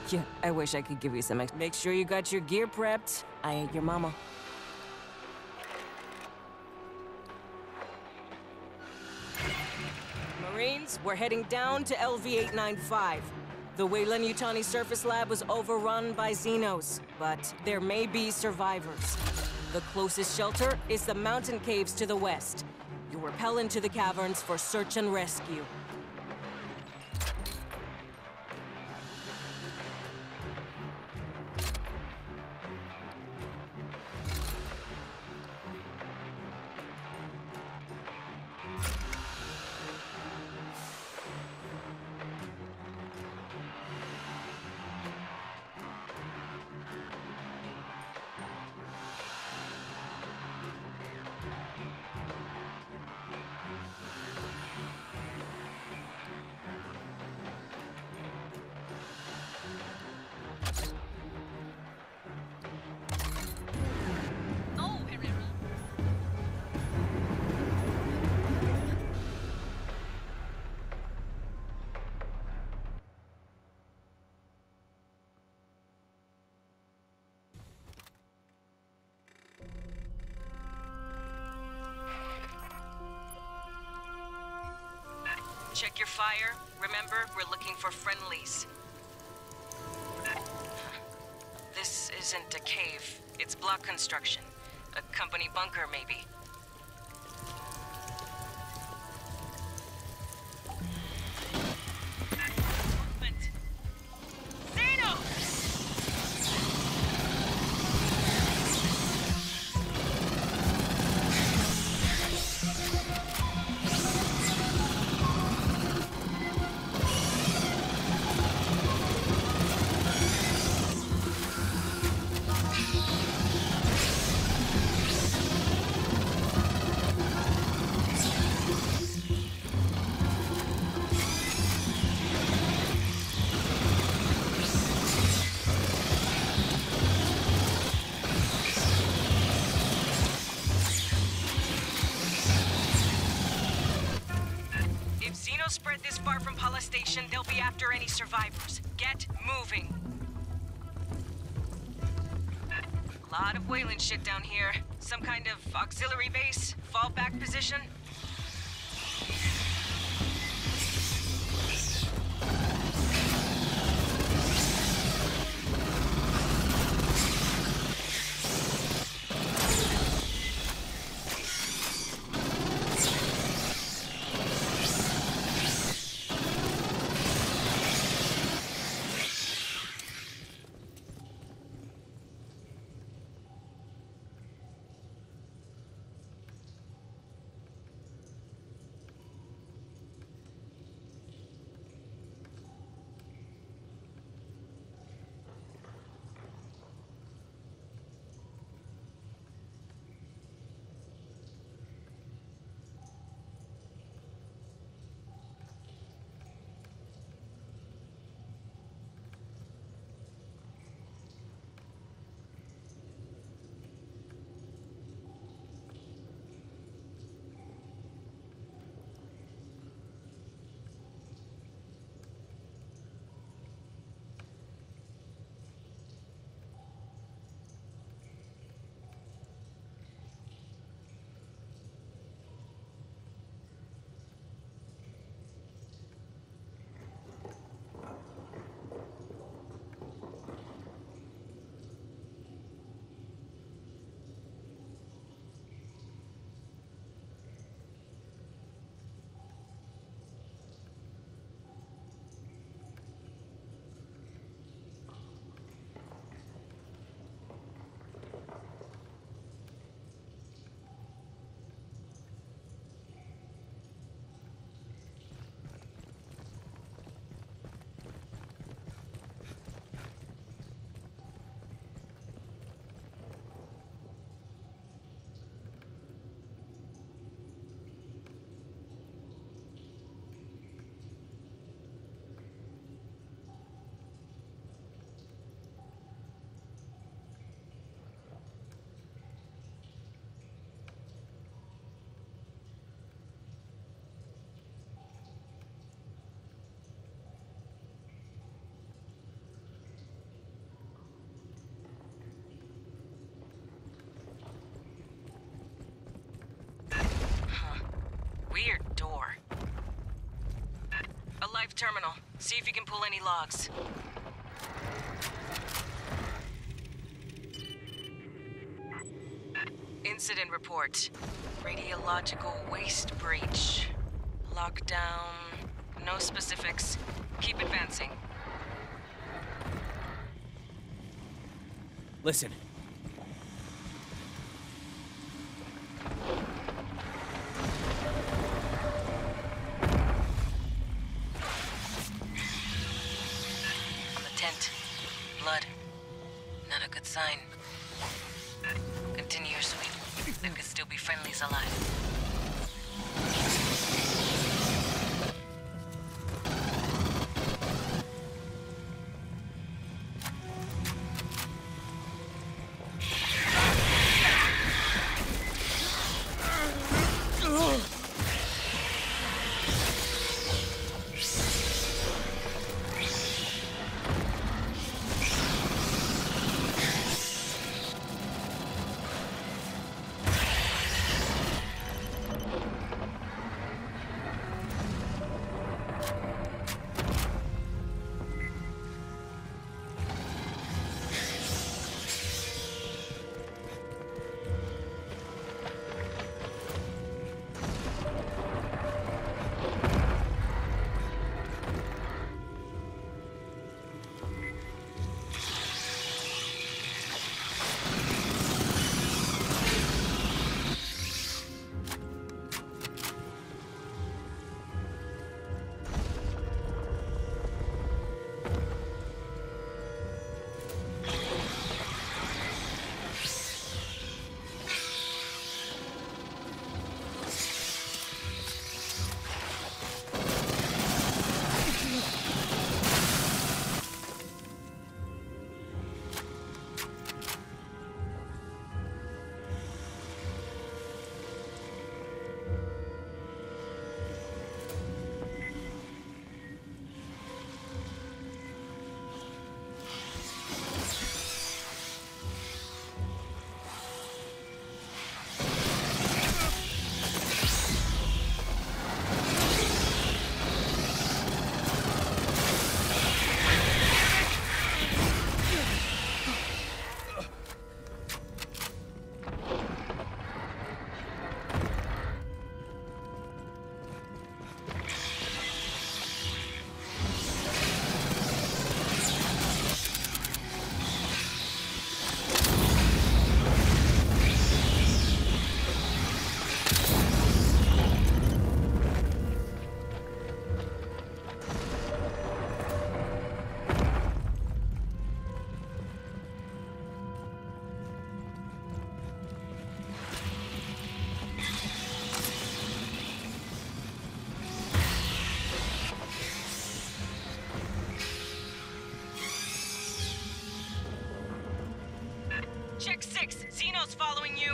Yeah, I wish I could give you some Make sure you got your gear prepped. I ain't your mama. Marines, we're heading down to LV-895. The Weyland-Yutani Surface Lab was overrun by Xenos, but there may be survivors. The closest shelter is the mountain caves to the west. You'll rappel into the caverns for search and rescue. Check your fire. Remember, we're looking for friendlies. This isn't a cave. It's block construction. A company bunker, maybe. Spread this far from Pala Station, they'll be after any survivors. Get moving. A lot of Weyland shit down here. Some kind of auxiliary base, fallback position. terminal. See if you can pull any logs. Incident report. Radiological waste breach. Lockdown. No specifics. Keep advancing. Listen. On the tent. Blood. Not a good sign. Continue your sweep. There could still be friendlies alive. Check 6. Xeno's following you.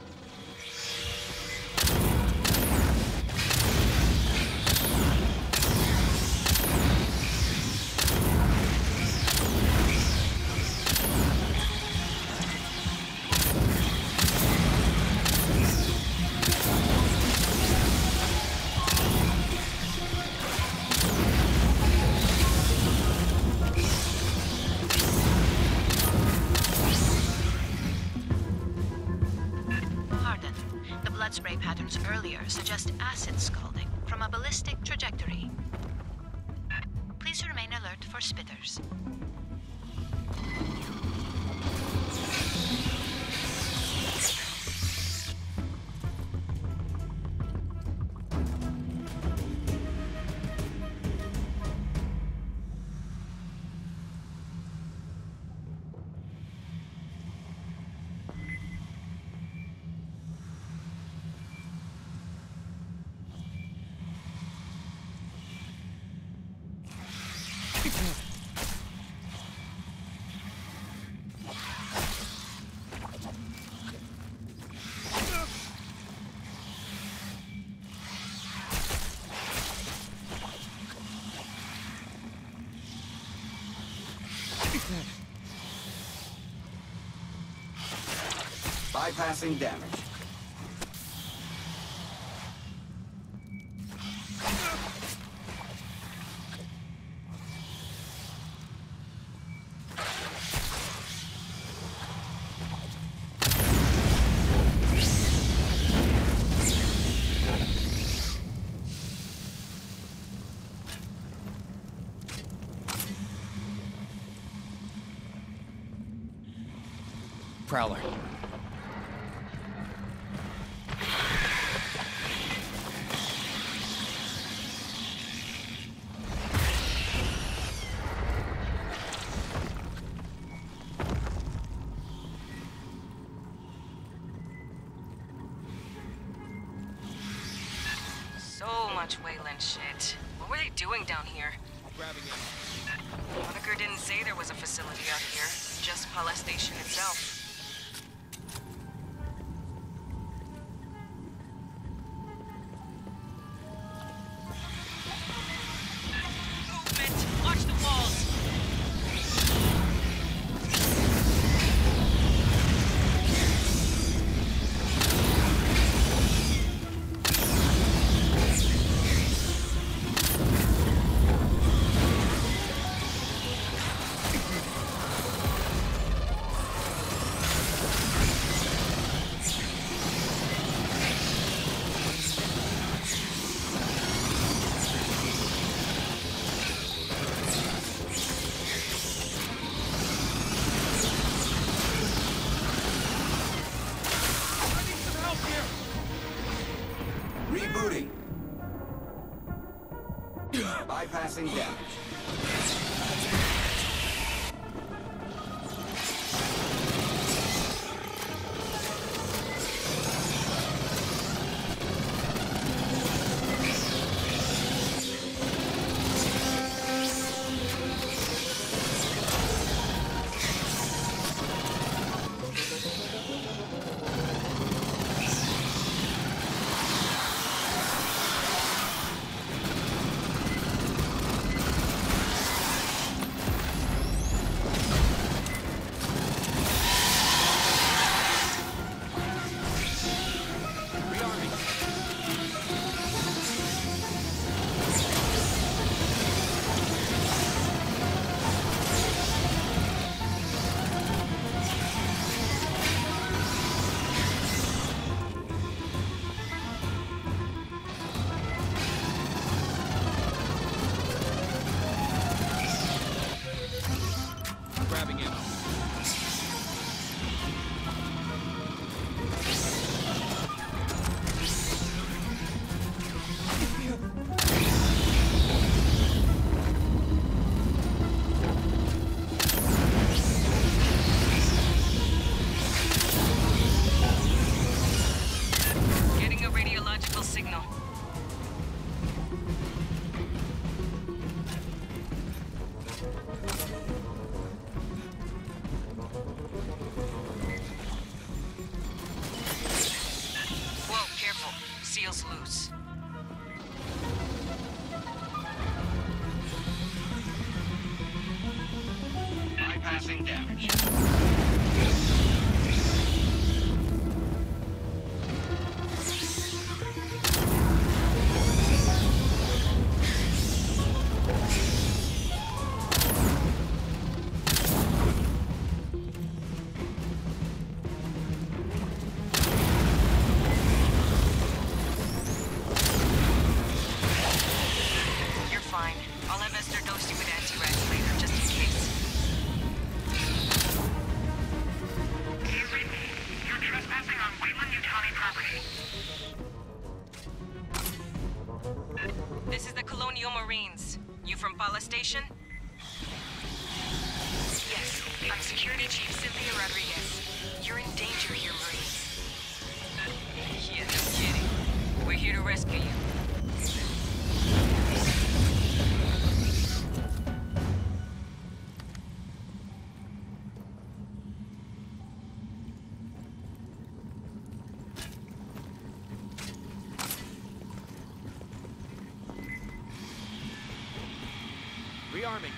Spray patterns earlier suggest acid scalding from a ballistic trajectory. Please remain alert for spitters. Bypassing damage. Prowler. So much Wayland shit. What were they doing down here? Grabbing him. Honecker didn't say there was a facility out here, just Pala Station itself. Movement! Watch the walls! Rebooting. Bypassing damage. Grabbing him. Getting a radiological signal. Whoa, careful. Seal's loose. Bypassing damage. You're fine. I'll have Esther dose you with anti-rads later, just in case. You're trespassing on Wayland-Yutani property. This is the Colonial Marines. You from Pala Station? Yes, I'm Security Chief Cynthia Rodriguez. You're in danger here, Marines. Yeah, no kidding. We're here to rescue you. Rearming.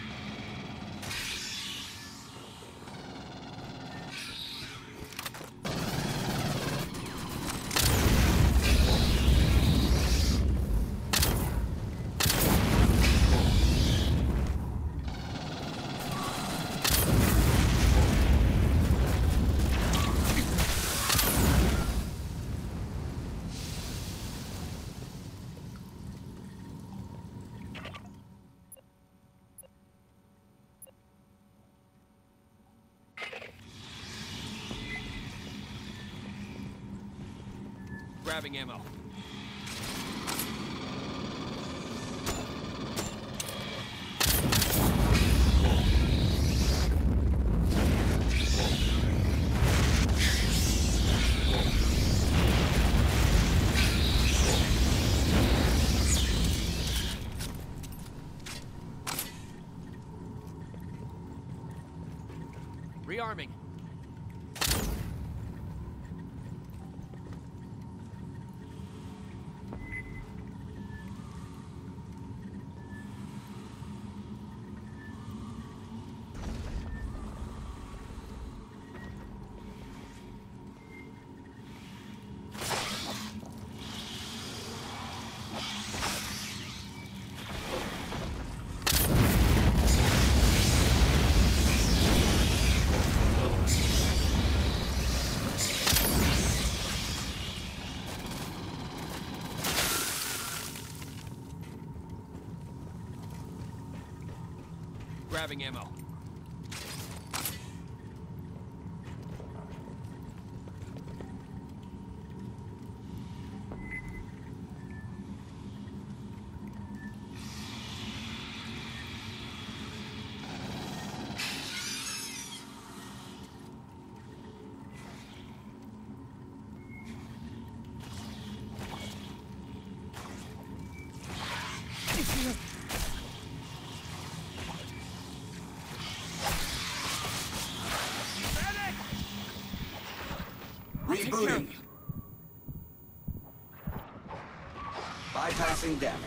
Grabbing ammo. Rearming. Grabbing ammo. Rebooting. Bypassing damage.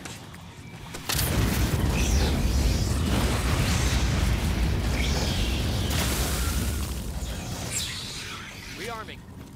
Rearming.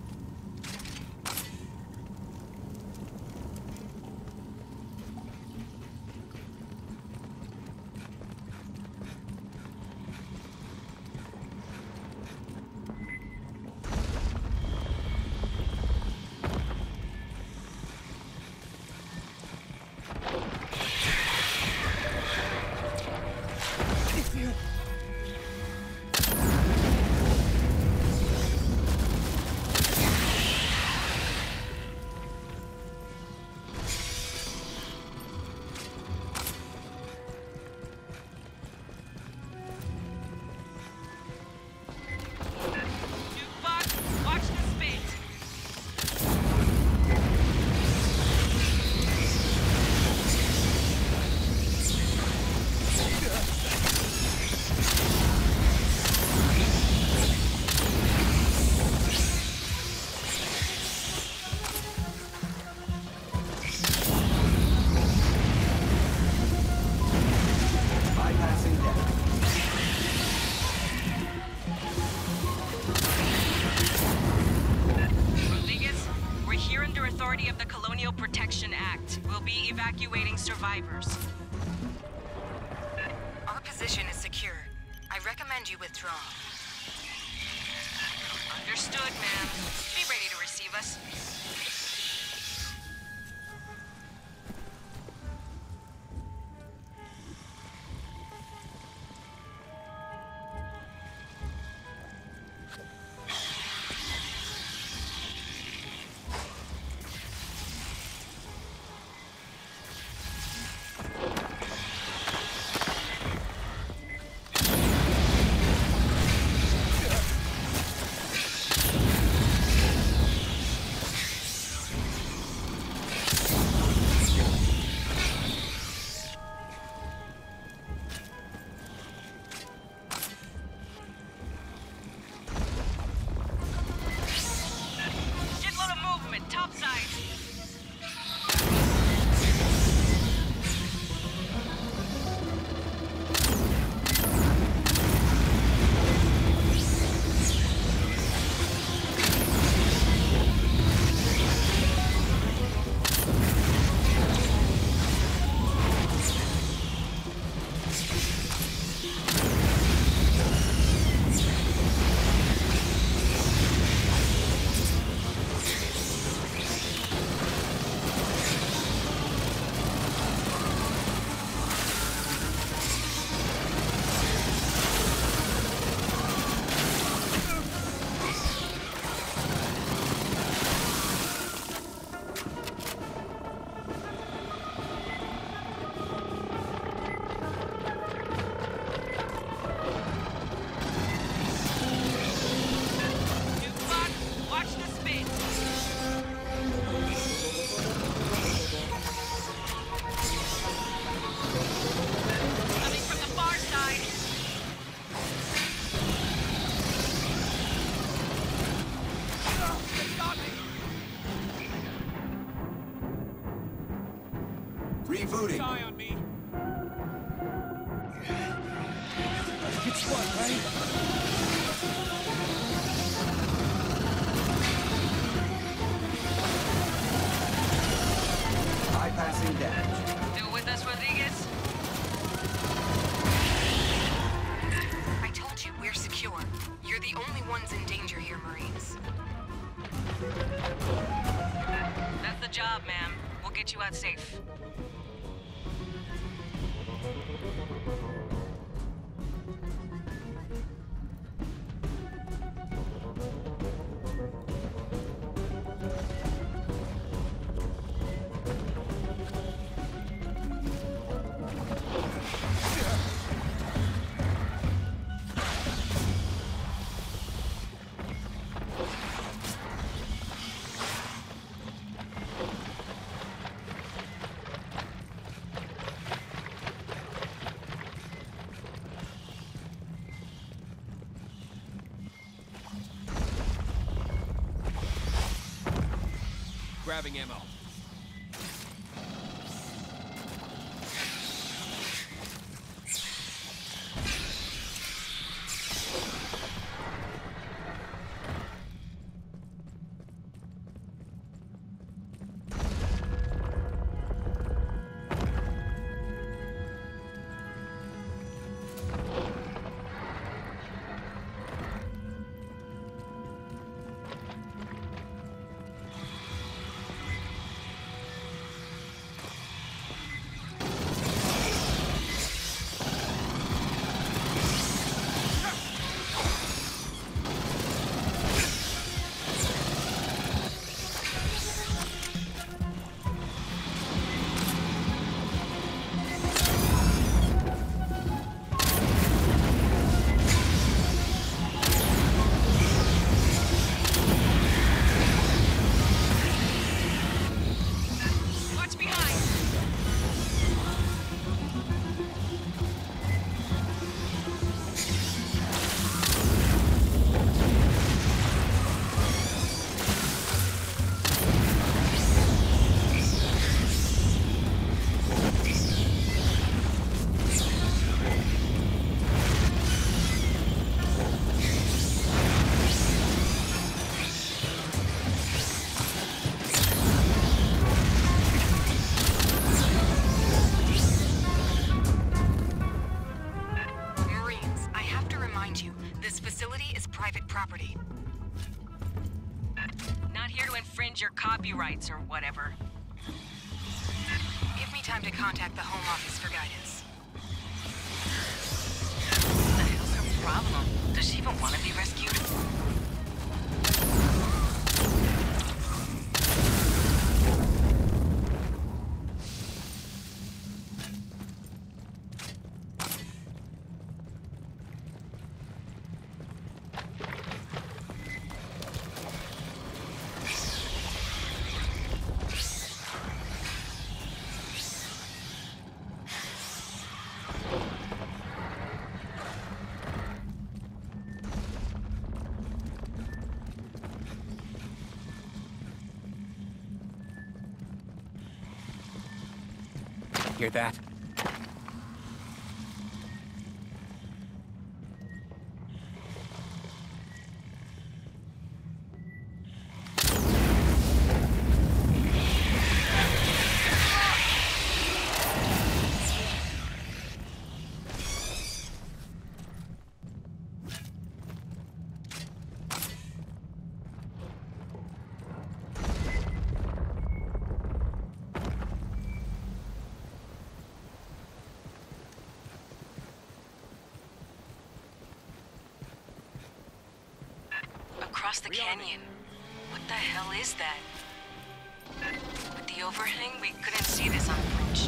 Of the Colonial Protection Act. We'll be evacuating survivors. Our position is secure. I recommend you withdraw. Understood, ma'am. Be ready to receive us. Rebooting. Eye on me. Good spot, right? Bypassing damage. Still with us, Rodriguez? I told you we're secure. You're the only ones in danger here, Marines. That's the job, ma'am. We'll get you out safe. Grabbing ammo. Watch behind! Marines, I have to remind you, this facility is private property. Not here to infringe your copyrights or whatever. Give me time to contact the Home Office for guidance. What the hell's her problem? Does she even want to be rescued? Hear that? Across the canyon. What the hell is that? With the overhang, we couldn't see this on approach.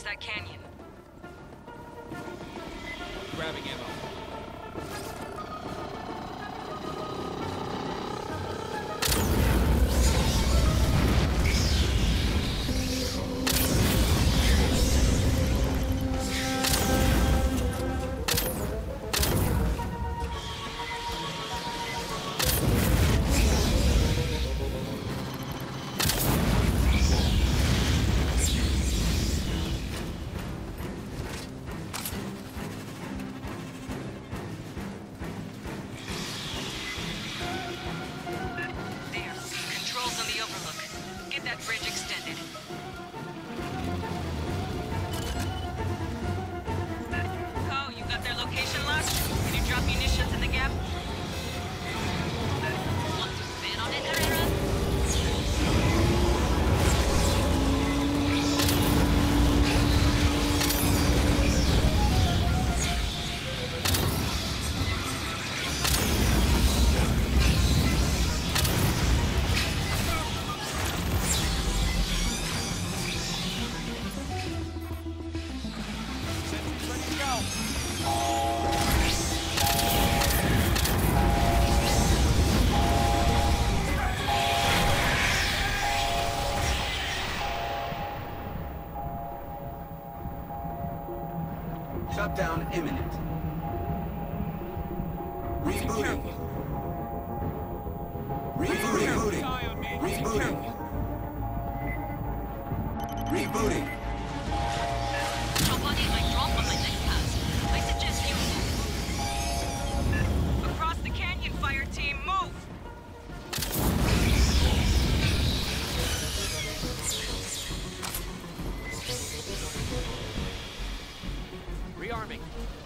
across that canyon. Grabbing ammo. There. Controls on the overlook. Get that bridge extended. Oh, you got their location locked? Can you drop munitions in the gap? Want to spin on it, Herrera? Sentry's ready to go. Shutdown imminent. Rebooting. Rebooting. Eye on me. Rebooting. Rebooting. Nobody might drop on my next pass. I suggest you move. Across the canyon, fire team, move! Rearming.